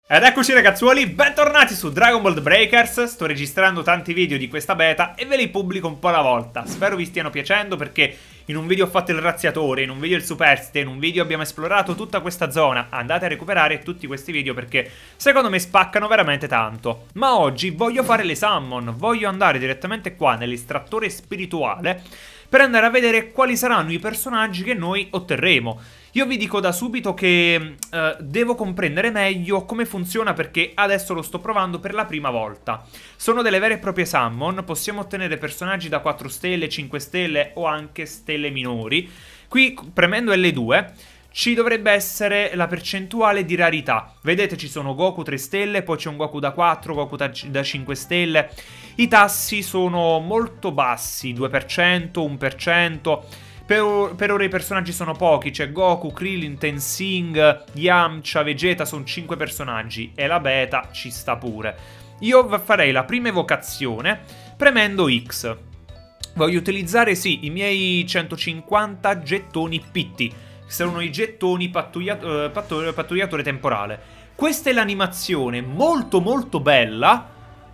Ed eccoci ragazzuoli, bentornati su Dragon Ball Breakers. Sto registrando tanti video di questa beta e ve li pubblico un po' alla volta. Spero vi stiano piacendo perché in un video ho fatto il razziatore, in un video il superstite, in un video abbiamo esplorato tutta questa zona. Andate a recuperare tutti questi video perché secondo me spaccano veramente tanto. Ma oggi voglio fare le summon, voglio andare direttamente qua nell'estrattore spirituale per andare a vedere quali saranno i personaggi che noi otterremo. Io vi dico da subito che devo comprendere meglio come funziona perché adesso lo sto provando per la prima volta. Sono delle vere e proprie summon, possiamo ottenere personaggi da 4 stelle, 5 stelle o anche stelle minori. Qui premendo L2 ci dovrebbe essere la percentuale di rarità. Vedete ci sono Goku 3 stelle, poi c'è un Goku da 4, Goku da 5 stelle. I tassi sono molto bassi, 2%, 1%. Per ora i personaggi sono pochi, c'è Goku, Krillin, Tensing, Yamcha, Vegeta, sono 5 personaggi e la beta ci sta pure. Io farei la prima evocazione premendo X. Voglio utilizzare sì i miei 150 gettoni PT, che sono i gettoni pattugliatore temporale. Questa è l'animazione molto molto bella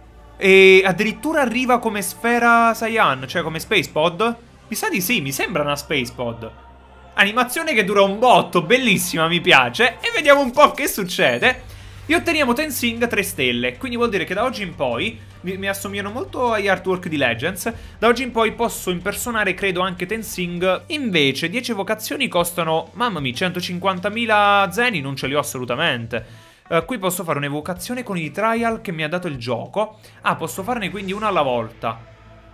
e addirittura arriva come sfera Saiyan, cioè come Space Pod. Mi sa di sì, mi sembra una Space Pod. Animazione che dura un botto, bellissima, mi piace. E vediamo un po' che succede. E otteniamo Tensing 3 stelle. Quindi vuol dire che da oggi in poi mi assomigliano molto agli artwork di Legends. Da oggi in poi posso impersonare, credo, anche Tensing. Invece 10 evocazioni costano, mamma mia, 150.000 zeni, non ce li ho assolutamente. Qui posso fare un'evocazione con i trial che mi ha dato il gioco. Ah, posso farne quindi una alla volta.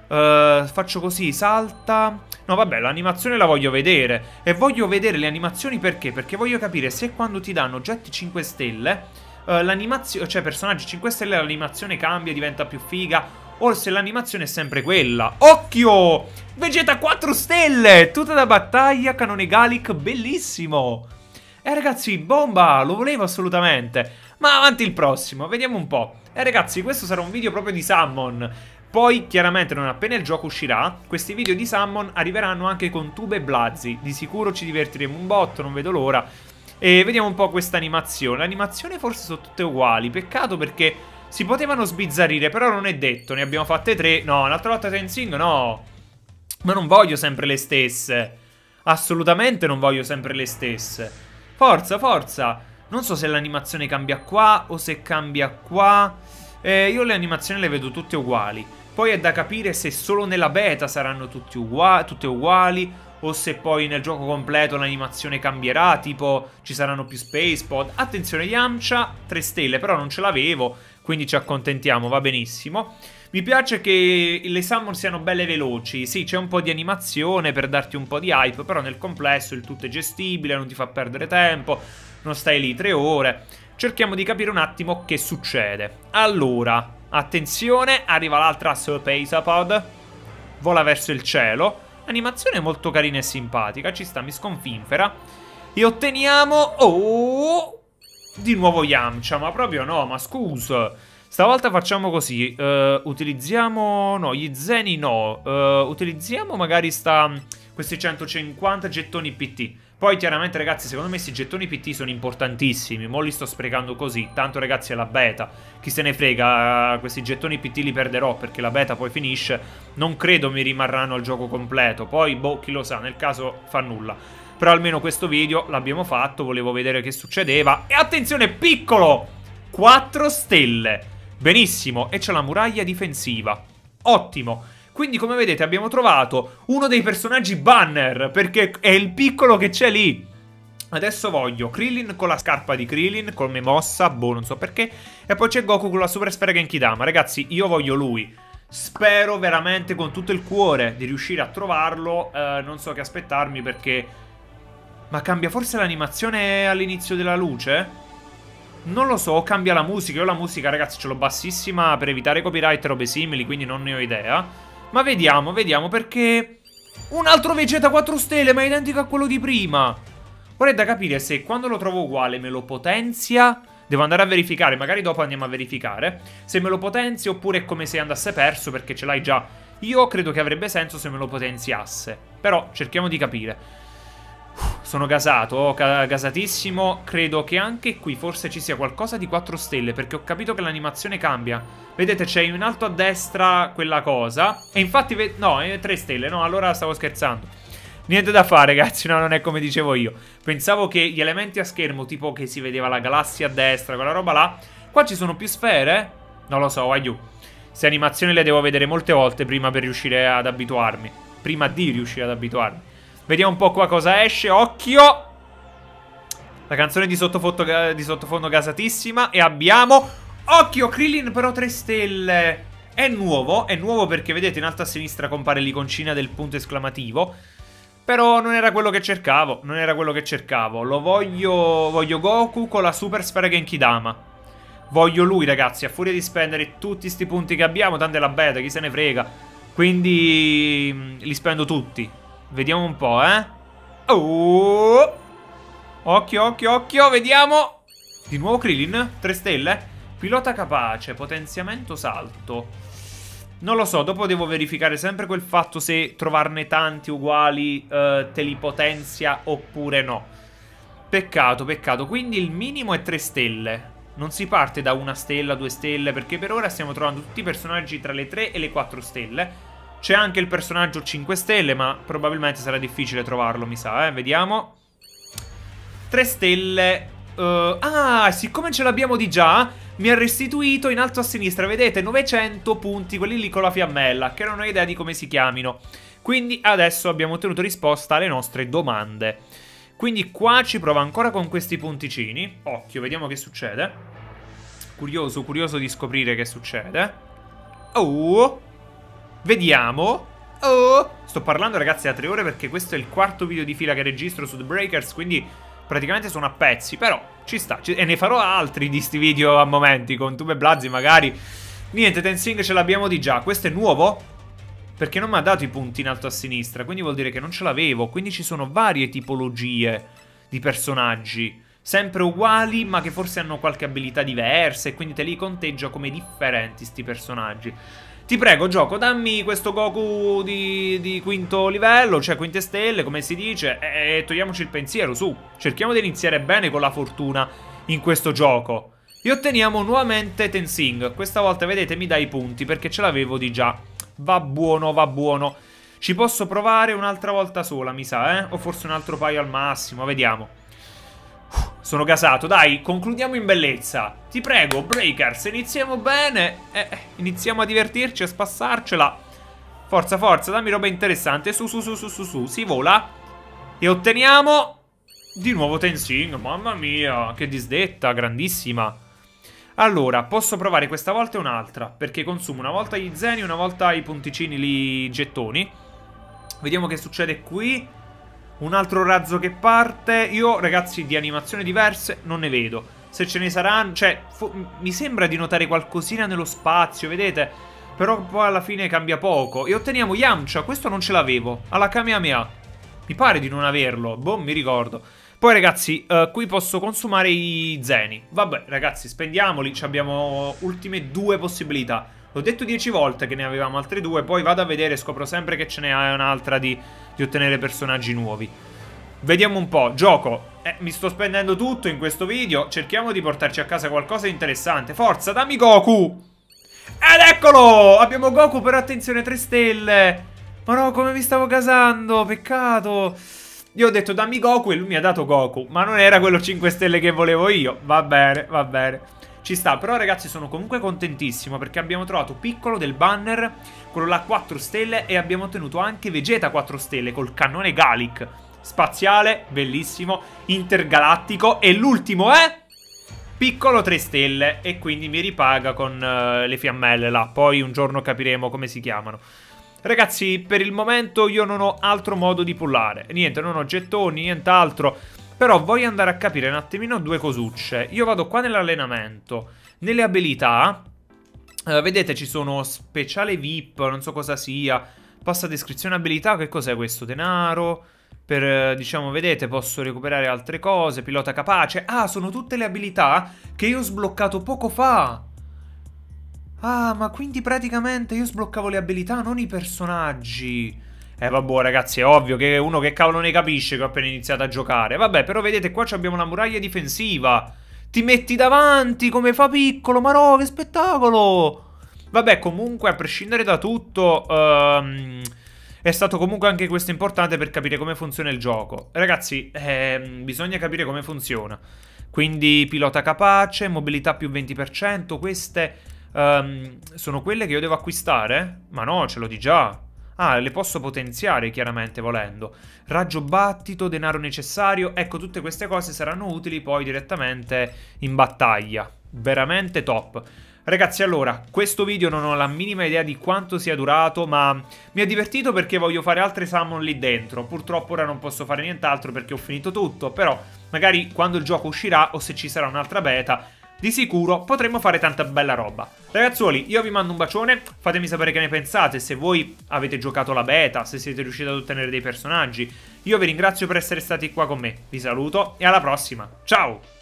Faccio così, salta. No vabbè, l'animazione la voglio vedere. E voglio vedere le animazioni perché? Perché voglio capire se quando ti danno oggetti 5 stelle l'animazione, cioè personaggi 5 stelle, l'animazione cambia, diventa più figa, o se l'animazione è sempre quella. Occhio! Vegeta 4 stelle! Tutta da battaglia, canone Gallic, bellissimo! Ragazzi, bomba! Lo volevo assolutamente. Ma avanti il prossimo, vediamo un po'. Ragazzi, questo sarà un video proprio di summon. Poi, chiaramente, non appena il gioco uscirà, questi video di summon arriveranno anche con Tube e Blazzy. Di sicuro ci divertiremo un botto, non vedo l'ora. E vediamo un po' questa animazione. Le animazioni forse sono tutte uguali. Peccato perché si potevano sbizzarrire, però non è detto. Ne abbiamo fatte 3. No, un'altra volta Tensing, no. Ma non voglio sempre le stesse. Assolutamente non voglio sempre le stesse. Forza, forza. Non so se l'animazione cambia qua o se cambia qua. Io le animazioni le vedo tutte uguali. Poi è da capire se solo nella beta saranno tutte uguali o se poi nel gioco completo l'animazione cambierà, tipo ci saranno più Space Pod. Attenzione, Yamcha 3 stelle, però non ce l'avevo, quindi ci accontentiamo, va benissimo. Mi piace che le summon siano belle veloci. Sì, c'è un po' di animazione per darti un po' di hype, però nel complesso il tutto è gestibile, non ti fa perdere tempo, non stai lì 3 ore. Cerchiamo di capire un attimo che succede. Allora, attenzione, arriva l'altra Space Pod, vola verso il cielo. Animazione molto carina e simpatica, ci sta, mi sconfinfera. E otteniamo... Oh! Di nuovo Yamcha, ma proprio no, ma scusa. Stavolta facciamo così, utilizziamo... No, gli zeni no. Utilizziamo magari questi 150 gettoni PT. Poi chiaramente ragazzi, secondo me questi gettoni PT sono importantissimi. Mo li sto sprecando così, tanto ragazzi è la beta. Chi se ne frega, questi gettoni PT li perderò perché la beta poi finisce. Non credo mi rimarranno al gioco completo. Poi boh, chi lo sa, nel caso fa nulla. Però almeno questo video l'abbiamo fatto, volevo vedere che succedeva. E attenzione, piccolo! 4 stelle. Benissimo, e c'è la muraglia difensiva. Ottimo. Quindi come vedete abbiamo trovato uno dei personaggi banner, perché è il piccolo che c'è lì. Adesso voglio Krillin con la scarpa di Krillin, come mossa, boh non so perché. E poi c'è Goku con la super sfera Genkidama. Ragazzi, io voglio lui. Spero veramente con tutto il cuore di riuscire a trovarlo. Non so che aspettarmi perché... Ma cambia forse l'animazione all'inizio della luce? Non lo so, cambia la musica. Io la musica ragazzi ce l'ho bassissima per evitare copyright e robe simili, quindi non ne ho idea. Ma vediamo, vediamo, perché... Un altro Vegeta 4 stelle, ma è identico a quello di prima. Ora è da capire se quando lo trovo uguale me lo potenzia. Devo andare a verificare, magari dopo andiamo a verificare. Se me lo potenzia oppure è come se andasse perso perché ce l'hai già. Io credo che avrebbe senso se me lo potenziasse. Però cerchiamo di capire. Sono gasato, gasatissimo. Credo che anche qui forse ci sia qualcosa di 4 stelle, perché ho capito che l'animazione cambia. Vedete, c'è in alto a destra quella cosa. E infatti, no, è 3 stelle, no, allora stavo scherzando. Niente da fare, ragazzi, no, non è come dicevo io. Pensavo che gli elementi a schermo, tipo che si vedeva la galassia a destra, quella roba là. Qua ci sono più sfere? Non lo so, aiuto. Queste animazioni le devo vedere molte volte prima per riuscire ad abituarmi. Prima di riuscire ad abituarmi. Vediamo un po' qua cosa esce. Occhio! La canzone di sottofondo gasatissima. E abbiamo... Occhio, Krillin però 3 stelle. È nuovo perché vedete in alto a sinistra compare l'iconcina del punto esclamativo. Però non era quello che cercavo. Non era quello che cercavo. Lo voglio Goku con la super sfera Genkidama. Voglio lui, ragazzi, a furia di spendere tutti sti punti che abbiamo. Tanto è la beta, chi se ne frega. Quindi li spendo tutti. Vediamo un po', Oh! Occhio, occhio, occhio, vediamo. Di nuovo Krillin, 3 stelle. Pilota capace, potenziamento salto. Non lo so, dopo devo verificare sempre quel fatto se trovarne tanti uguali te li potenzia oppure no. Peccato, peccato. Quindi il minimo è 3 stelle. Non si parte da 1 stella, 2 stelle, perché per ora stiamo trovando tutti i personaggi tra le 3 e le 4 stelle. C'è anche il personaggio 5 stelle, ma probabilmente sarà difficile trovarlo, mi sa, vediamo. 3 stelle. Siccome ce l'abbiamo di già, mi ha restituito in alto a sinistra, vedete, 900 punti, quelli lì con la fiammella, che non ho idea di come si chiamino. Quindi adesso abbiamo ottenuto risposta alle nostre domande. Quindi qua ci prova ancora con questi punticini. Occhio, vediamo che succede. Curioso, curioso di scoprire che succede. Oh! Vediamo. Oh! Sto parlando, ragazzi, da 3 ore perché questo è il 4º video di fila che registro su The Breakers, quindi praticamente sono a pezzi, però ci sta. E ne farò altri di sti video a momenti, con Tube e Blazzi magari. Niente, Tensing ce l'abbiamo di già. Questo è nuovo? Perché non mi ha dato i punti in alto a sinistra, quindi vuol dire che non ce l'avevo. Quindi ci sono varie tipologie di personaggi, sempre uguali, ma che forse hanno qualche abilità diversa, e quindi te li conteggio come differenti sti personaggi. Ti prego, gioco, dammi questo Goku di quinto livello, cioè quinte stelle, come si dice, e togliamoci il pensiero, su. Cerchiamo di iniziare bene con la fortuna in questo gioco. E otteniamo nuovamente Tensing. Questa volta, vedete, mi dà i punti, perché ce l'avevo di già. Va buono, va buono. Ci posso provare un'altra volta sola, mi sa, O forse un altro paio al massimo, vediamo. Sono gasato, dai, concludiamo in bellezza. Ti prego, Breakers, iniziamo bene. Iniziamo a divertirci, a spassarcela. Forza, forza, dammi roba interessante. Su, si vola. E otteniamo di nuovo Tensing. Mamma mia, che disdetta, grandissima. Allora, posso provare questa volta e un'altra, perché consumo una volta gli zeni, una volta i punticini lì, gettoni. Vediamo che succede qui. Un altro razzo che parte. Io, ragazzi, di animazioni diverse non ne vedo. Se ce ne saranno... Cioè, mi sembra di notare qualcosina nello spazio, vedete? Però poi alla fine cambia poco. E otteniamo Yamcha. Questo non ce l'avevo. Alla Kamehameha. Mi pare di non averlo. Boh, mi ricordo. Poi, ragazzi, qui posso consumare i zeni. Vabbè, ragazzi, spendiamoli. Abbiamo ultime 2 possibilità. L'ho detto 10 volte che ne avevamo altre 2. Poi vado a vedere e scopro sempre che ce n'è un'altra di ottenere personaggi nuovi. Vediamo un po'. Gioco. Mi sto spendendo tutto in questo video. Cerchiamo di portarci a casa qualcosa di interessante. Forza, dammi Goku. Ed eccolo. Abbiamo Goku, però attenzione, 3 stelle. Ma no, come mi stavo gasando. Peccato. Io ho detto dammi Goku e lui mi ha dato Goku. Ma non era quello 5 stelle che volevo io. Va bene, va bene. Ci sta, però ragazzi sono comunque contentissimo perché abbiamo trovato Piccolo del banner, quello là 4 stelle, e abbiamo ottenuto anche Vegeta 4 stelle col cannone Gallic. Spaziale, bellissimo, intergalattico, e l'ultimo è Piccolo 3 stelle, e quindi mi ripaga con le fiammelle là. Poi un giorno capiremo come si chiamano. Ragazzi, per il momento io non ho altro modo di pullare. Niente, non ho gettoni, nient'altro. Però voglio andare a capire un attimino 2 cosucce. Io vado qua nell'allenamento. Nelle abilità, vedete ci sono speciale VIP, non so cosa sia. Passa descrizione abilità, che cos'è questo? Denaro. Per, diciamo, vedete, posso recuperare altre cose. Pilota capace. Ah, sono tutte le abilità che io ho sbloccato poco fa. Ah, ma quindi praticamente io sbloccavo le abilità, non i personaggi. Vabbè ragazzi, è ovvio che uno che cavolo ne capisce che ho appena iniziato a giocare. Vabbè, però vedete qua abbiamo la muraglia difensiva. Ti metti davanti come fa piccolo, ma no, che spettacolo! Vabbè, comunque, a prescindere da tutto, è stato comunque anche questo importante per capire come funziona il gioco. Ragazzi, bisogna capire come funziona. Quindi pilota capace, mobilità più 20%, queste sono quelle che io devo acquistare? Ma no, ce l'ho di già. Ah, le posso potenziare chiaramente volendo. Raggio battito, denaro necessario. Ecco, tutte queste cose saranno utili poi direttamente in battaglia. Veramente top. Ragazzi, allora, questo video non ho la minima idea di quanto sia durato, ma mi ha divertito perché voglio fare altre summon lì dentro. Purtroppo ora non posso fare nient'altro perché ho finito tutto, però magari quando il gioco uscirà o se ci sarà un'altra beta, di sicuro potremo fare tanta bella roba. Ragazzuoli, io vi mando un bacione, fatemi sapere che ne pensate, se voi avete giocato la beta, se siete riusciti ad ottenere dei personaggi. Io vi ringrazio per essere stati qua con me, vi saluto e alla prossima, ciao!